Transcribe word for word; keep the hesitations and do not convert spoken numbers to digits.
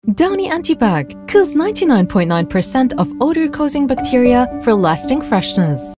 Downy Anti Bac kills ninety-nine point nine percent of odor-causing bacteria for lasting freshness.